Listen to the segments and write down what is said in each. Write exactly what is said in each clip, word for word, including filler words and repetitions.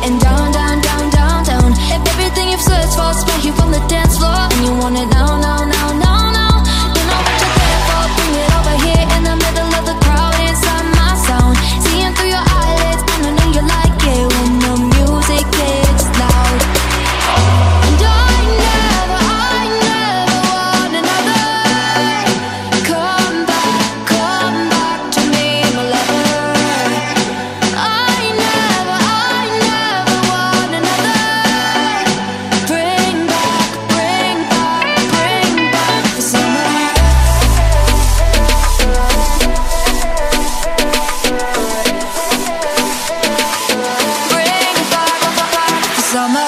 getting down, down, down, down, down. Everything you've searched for is right here on the dance floor, and you want it now, now, now, now, now. You know what you're there for, bring it over here in the middle of the crowd inside my sound. Seeing through your eyelids, and I know you like it when the music gets loud. And I never, I never want another. Come back, come back to me, my lover. I never, I never want another. Bring back, bring back, bring back the summer. Bring back, back the summer.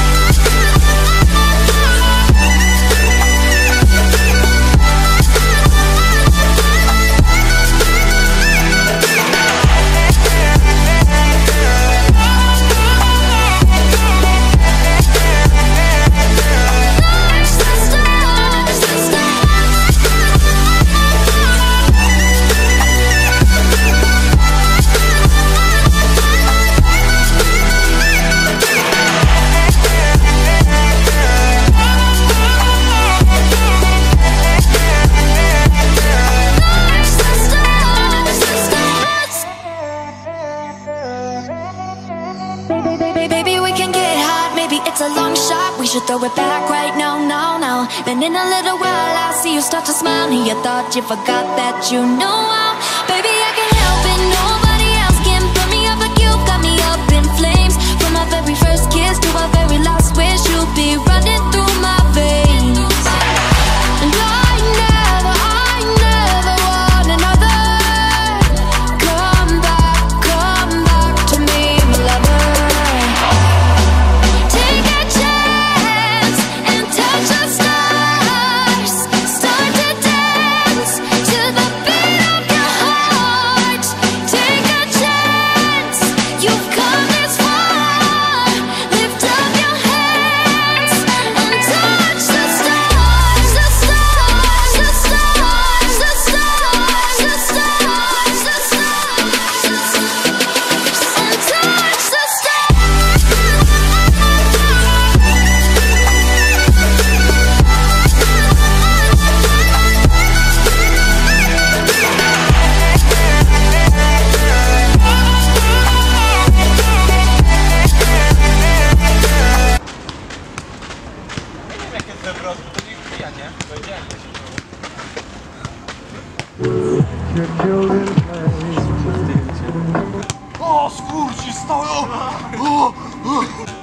Baby, we can get hot, maybe it's a long shot. We should throw it back right now, now, now. Then in a little while I'll see you start to smile. And you thought you forgot that you know how. Baby, I can't help it, nobody else can put me up like you got me up in flames. From my very first kiss to our very last wish, you'll be running through my veins. And I never, I never want another. Come back, come back to me, my lover. Take a chance and touch the stars. Start to dance to the beat of your heart. Take a chance, you've come this far. Lift up your hands and touch the stars, the stars, the stars, the stars, the stars, the stars, the stars, and touch the Jak jest wywrot, to nie wbija, nie? Będzie. O, skurczy, stoją! O, o.